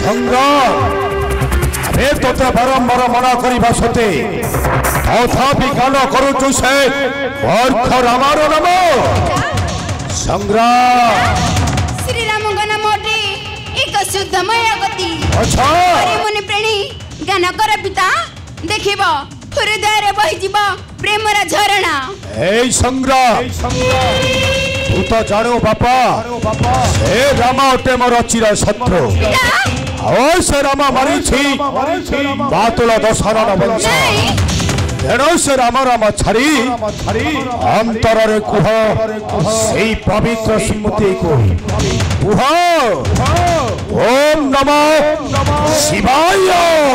संग्राम अरे तोते बारंबार मना करिबा सते तथापि गान करूछु से मूर्ख रामार नाम संग्राम श्री राम नाम अटे एक शुद्धमय गति। अच्छा अरे मुनि प्रेणी गान कर पिता देखिब हृदय रे बहि जीव प्रेमर झरणा। ए संग्राम तू तो जानो बापा से रामा अटे मोर चिर शत्रु से रामा मारी बातुल दशहरा वंश तेणु से राम राम छाड़ी अंतर रे कुह से पवित्र स्मृति को कुह ओम नमो शिवाय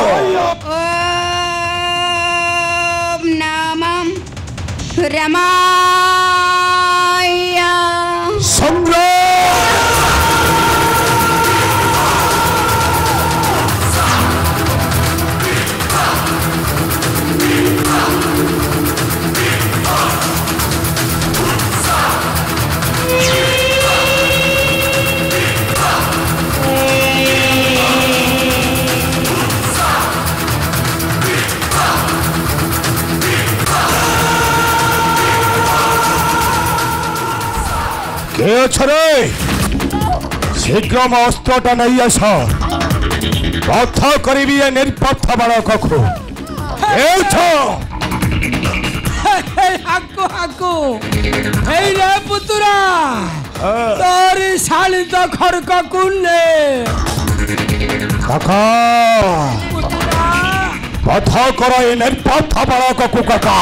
ओम नमः रामाय संग्राम शीघ्र अस्त्रटा नहीं आस पथ करी निर्पथ बालक को पुतुरा तोरी शाली तो खड़क कुन्ने काका पथ कर निर्पथ बालक को काका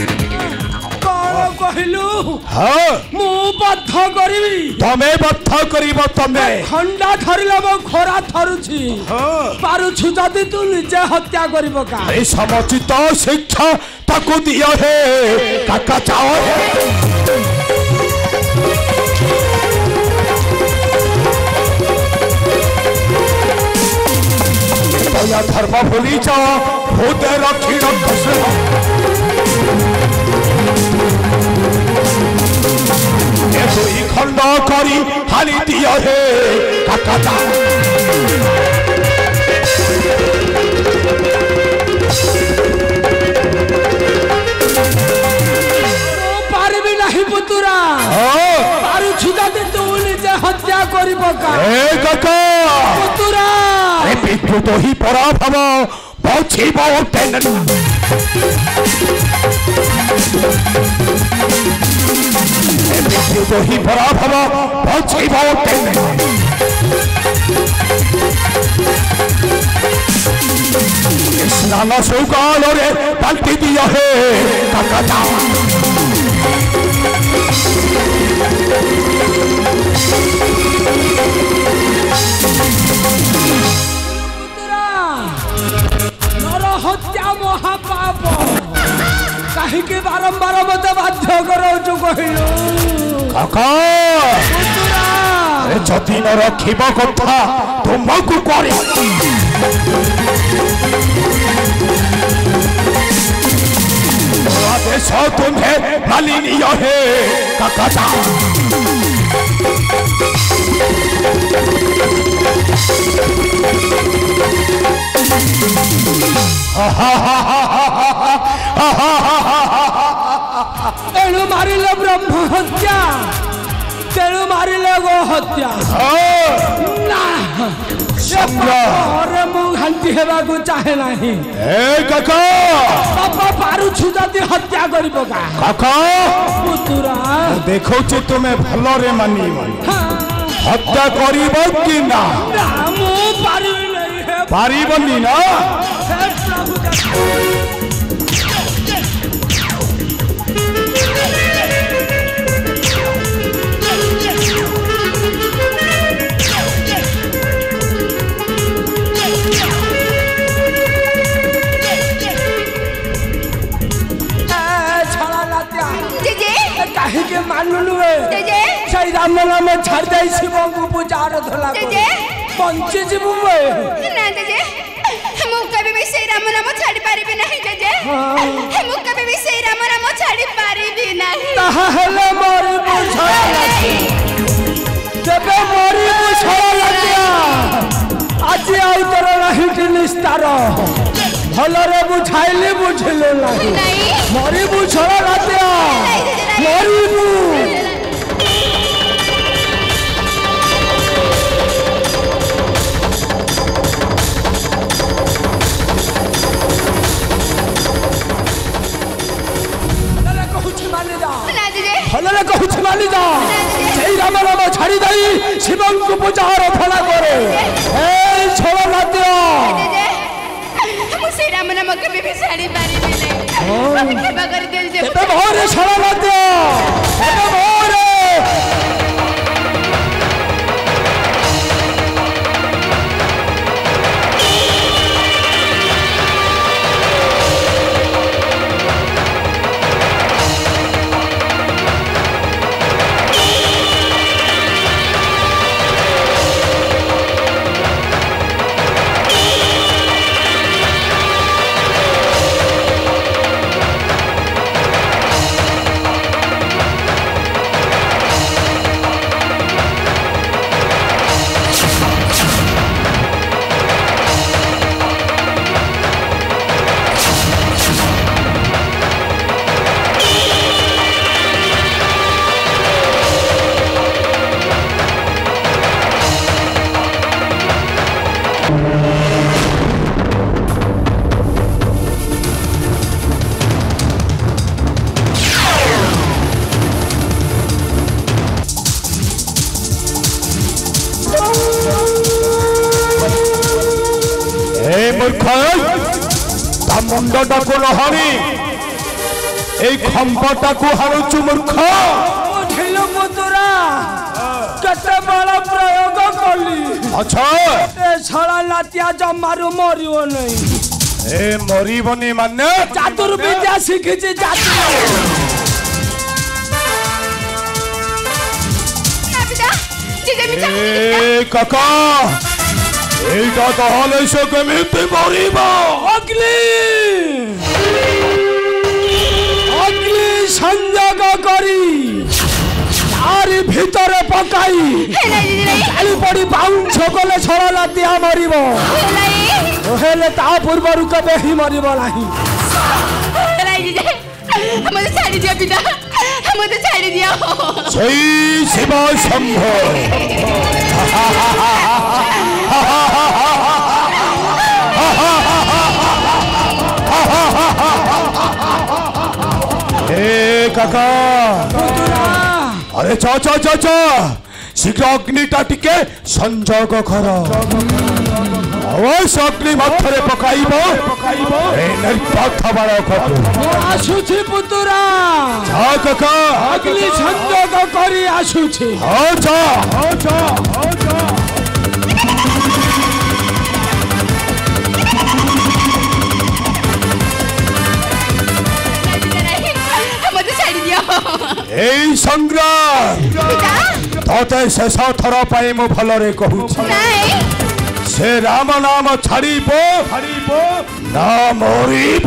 कहलु हाँ मु बद्ध करिवि तमे बद्ध करिब तमे खंडा धरिले मो खोरा थरुछि पारुछु जदि तू निजे हत्या करिब का ए समुचित शिक्षा ताकू दिया है काका चाओ दया धर्म भूली जाओ भूत रखी रख खंड करी हानि दिया है काका पारबी नहीं पुतुरा पारुछु जदि तू निजे हत्या करिब का ए काका पुतुरा ए पितृ तो ही पराभव पछी बहुत तो ही पराभव पछी बहुत स्नान सौकाल रे पाल्टी दिया है काका हत्या महापाप कहीं के बारंबार मत बाध्य करो कहलु काका जदि न रखिब कथा तुमको करे आदेश तुम्हें मालिनीय है काका तेणु मारिले ब्रह्म हत्या तेणु मारिले गो हत्या अरे मु घांटी हेबा को चाहे नहीं ए काका बापा पारुछु जदि हत्या करिब का काका पुतुरा देखो तुम्हें भलो रे मानी हत्या करिब कि ना मु पारिबि नहीं हे पारिबनी ना हे प्रभु कहीं के मानलु सही राम नाम छाड़ दे शिव को पूजार धला पंचे जीवु ना जेजे हम कभी भी सही राम नाम छाड़ी पारिबे नहीं जेजे हम कभी भी सही राम नाम छाड़ी पारिबे नहीं ताहले मोरी बुझाया जबे मोरी बुझाया लगिया आज ଆଉ ତୋର ନାହିଁ କି ନିସ୍ତାର ଭଲରେ ବୁଝାଇଲି ବୁଝିଲୁ ନାହିଁ ମରିବୁ ଛଳ ରାତିଆ ମରିବୁ भलरे कहूँ मानी जा से राम राम छाड़ी दई शिव को पूजा आराधना करे छल नाट्य से राम नाम कभी भी छाड़ी पारी नहीं कृपा कर दिल जे भोरे छल नाट्य भोरे मुंडटा को नहानी खंबटा को हाणुचु मूर्ख केते बड़ा प्रयोग कली अच्छा छला लातिया जमारु मरियो नहीं ए मरिबनी माने चातुर विद्या शिखिछि चातुर ए काका एटा तहले से केमिति मरिबो अग्नि अग्नि संयोग करी तारी भितरे पकाई खाली पड़ी बाउंस कले छला दिया मरिबो हेले ता पूर्वरु कबे ही मरिबो नाही हमसे छाड़ी दिया पिता हमसे छाड़ी दिया जय शिव शंभो काका अरे चा चा चा चा शीघ्र अग्निटा टिके संजोग कर अवश्य अग्नि मथरे पकाइबो ए निर्पथ बालक आसुछि पुतुरा जा काका अग्नि संजोग करी आसुछि हो जा এই সংগ্রাম ততে শেষ থর পাই মু ভলরে কহুছি সে রাম নাম ছাড়িব না মরিব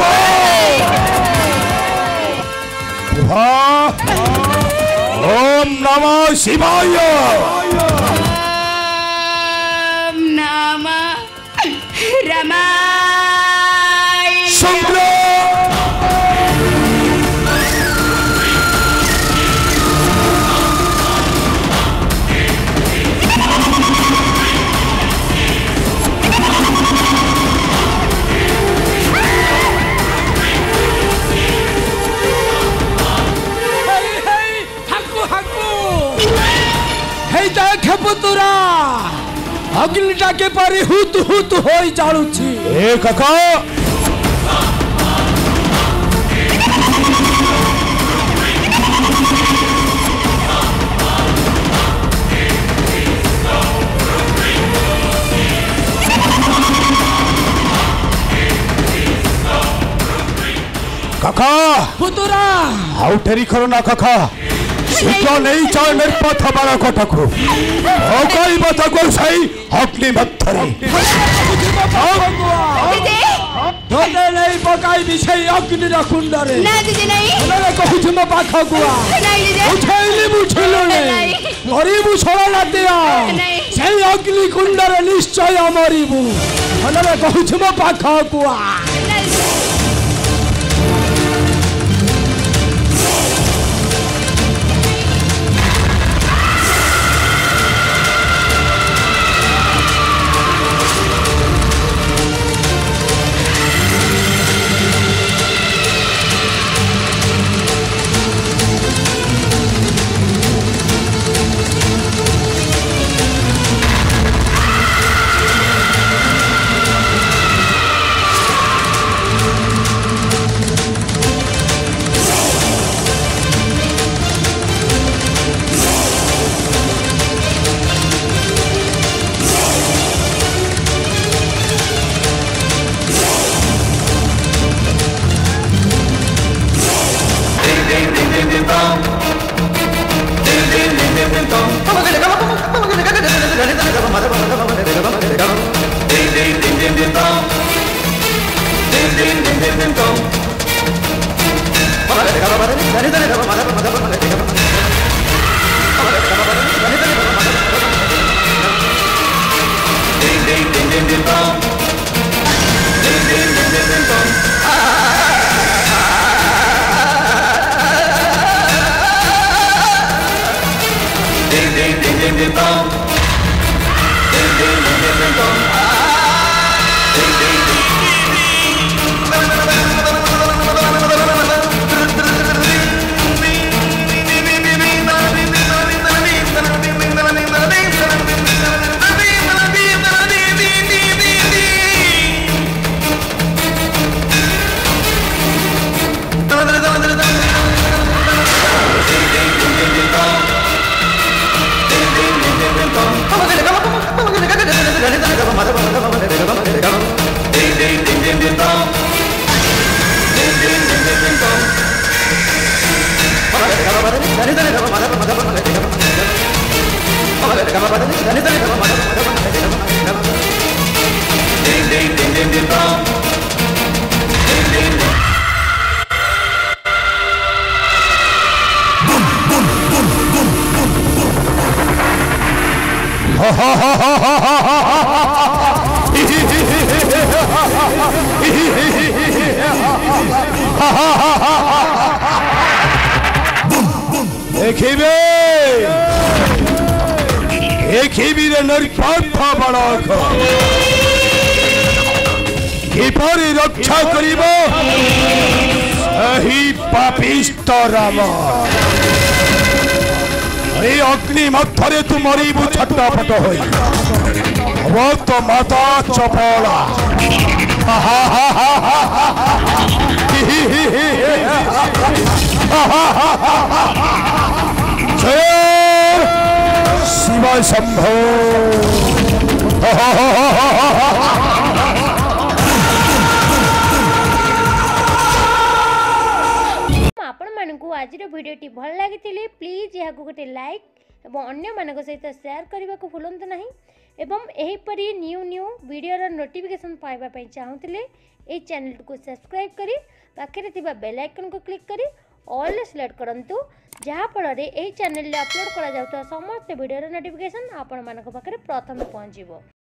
ওম নমঃ শিবায় ओम नमः रमाय সংগ্রাম पुतुरा अग्निटा के परी हुत हुत होई जाळुछि ए काका काका पुतुरा आउ टेरी करो ना काका शीघ्र नहीं चाहे निर्पथ बालकटा को कई बता को सही अग्नि मथरे धोले नहीं पकाई विषय अग्नि रखुंड रे ना दीदी नहीं बोले कहू तुम पाखा गुआ नहीं दीदी उठैली बुझिलो नहीं मरिबु छोड़ा ना दिया सही अग्नि कुंड रे निश्चय मरिबु भलरे कहूछ मो पाखकु आ देखिबी रे नरपथ बड़क किपरि रक्षा करिब सही पापिष्ट राम अरे अग्नि मध्यरे तू मरीबु छटपट होई वो तो माता चपला शिव शंभो आज भिडियोटी भल लगी प्लीज यहाँ गोटे लाइक और अन्य मान सहित शेयर करने को भूलु ना एवं एहीपरी न्यू न्यू वीडियोर नोटिफिकेशन पाइबापी चाहूले ये चैनल को सब्सक्राइब करी पाखे बेल आइकन को क्लिक करी ऑल सिलेक्ट करूँ जहाँफल ये चैनल अपलोड करा समस्त वीडियोर नोटिफिकेशन आपण मान पाखे प्रथम पहुँचो।